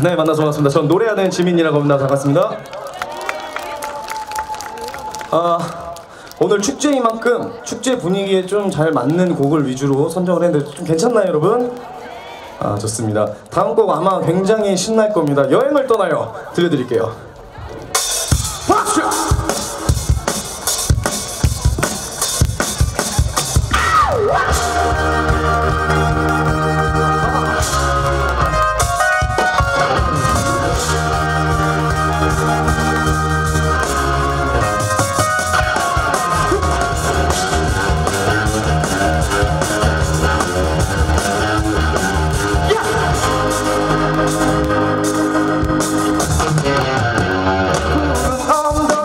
네, 만나서 반갑습니다. 전 노래하는 지민이라고 합니다. 반갑습니다. 오늘 축제인 만큼 축제 분위기에 좀 잘 맞는 곡을 위주로 선정을 했는데 좀 괜찮나요, 여러분? 좋습니다. 다음 곡 아마 굉장히 신날 겁니다. 여행을 떠나요. 들려드릴게요. 박수! On the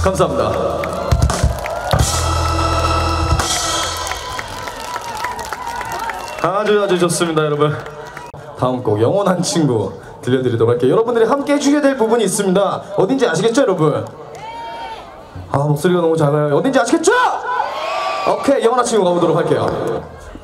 감사합니다. 아주 좋습니다, 여러분. 다음 곡 영원한 친구 들려드리도록 할게요. 여러분들이 함께 해주셔야 될 부분이 있습니다. 어딘지 아시겠죠, 여러분? 아, 목소리가 너무 작아요. 어딘지 아시겠죠? 오케이, 영원한 친구 가보도록 할게요.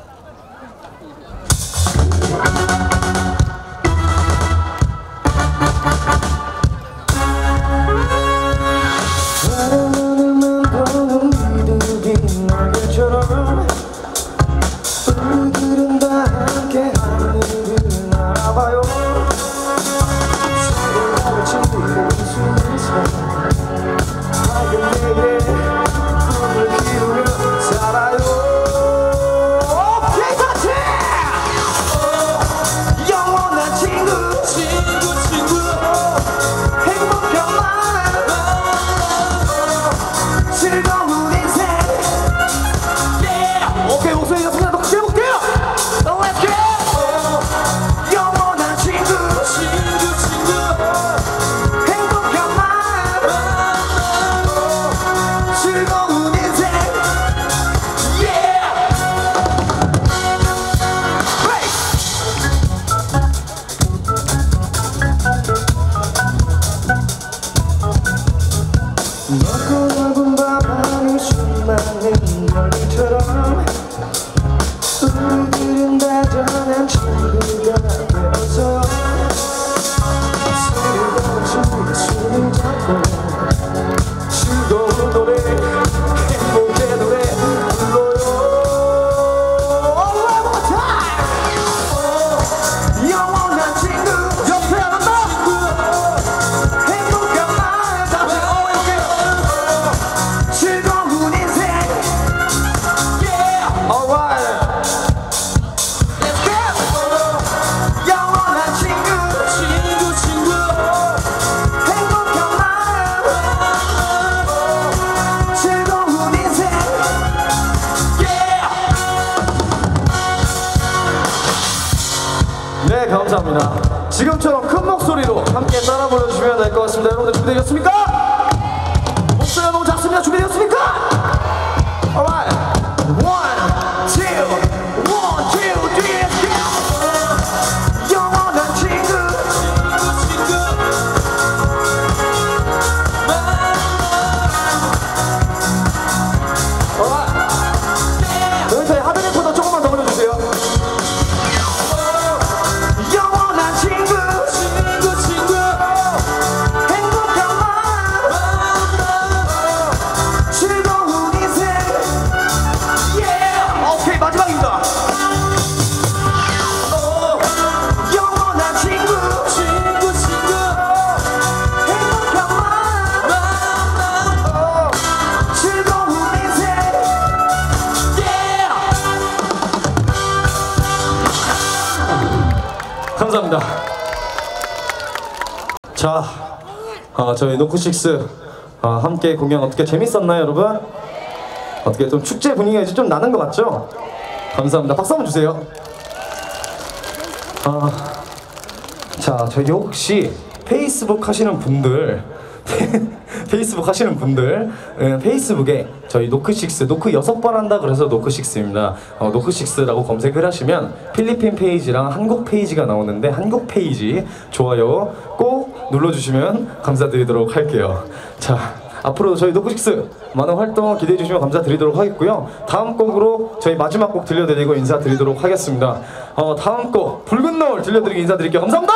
네, 감사합니다. 지금처럼 큰 목소리로 함께 따라 불러주시면 될 것 같습니다. 여러분들 준비되셨습니까? 목소리가 너무 작습니다. 준비되셨습니까? Alright, 1, 2, 1, 2, 3, let's go! 영원한 친구, Alright, 여기 저희 하드 래퍼도 조금만 더 올려주세요. 감사합니다. 자, 저희 노크식스 함께 공연 어떻게 재밌었나요, 여러분? 어떻게 좀 축제 분위기가 이제 좀 나는 것 같죠? 감사합니다. 박수 한번 주세요. 자, 저희 혹시 페이스북 하시는 분들 페이스북에 저희 노크식스, 노크 6번 한다 그래서 노크식스입니다. 노크식스라고 검색을 하시면 필리핀 페이지랑 한국 페이지가 나오는데 한국 페이지 좋아요 꼭 눌러주시면 감사드리도록 할게요. 자, 앞으로도 저희 노크식스 많은 활동 기대해 주시면 감사드리도록 하겠고요. 다음 곡으로 저희 마지막 곡 들려드리고 인사드리도록 하겠습니다. 다음 곡 붉은 노을 들려드리고 인사드릴게요. 감사합니다.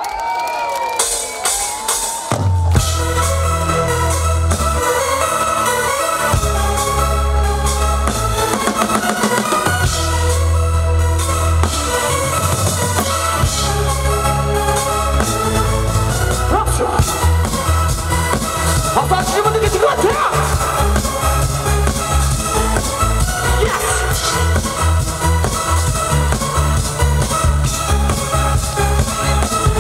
박수 하시는 분들 계신 것 같아요! Yes!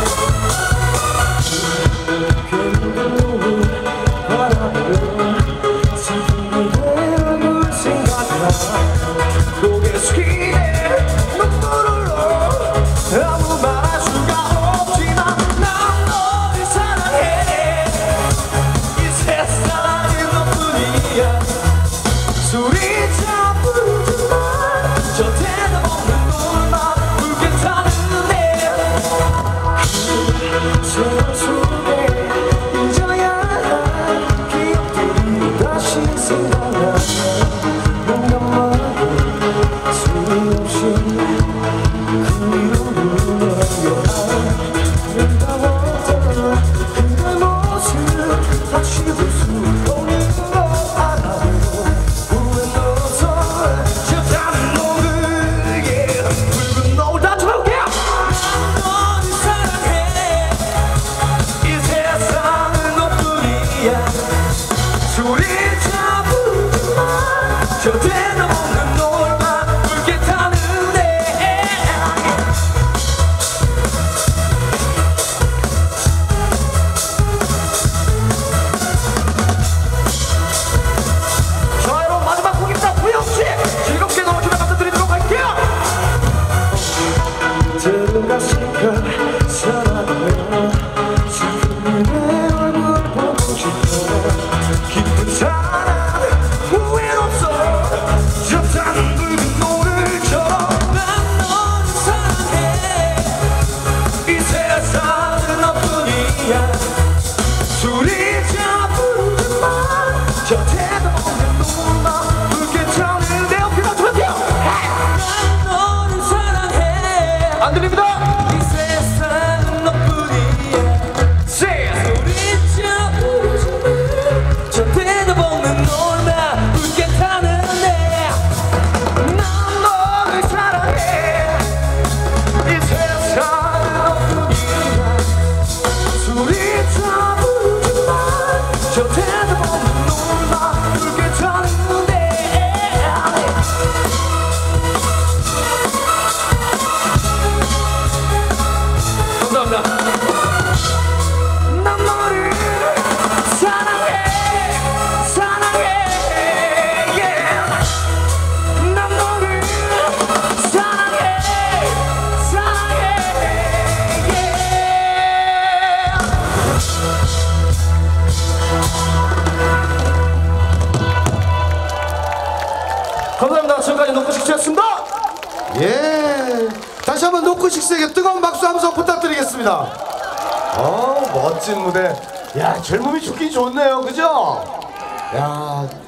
감사합니다. 지금까지 노크식스였습니다. 예, 다시 한번 노크식스에게 뜨거운 박수 함성 부탁드리겠습니다. 멋진 무대. 야, 젊음이 좋긴 좋네요, 그죠? 야.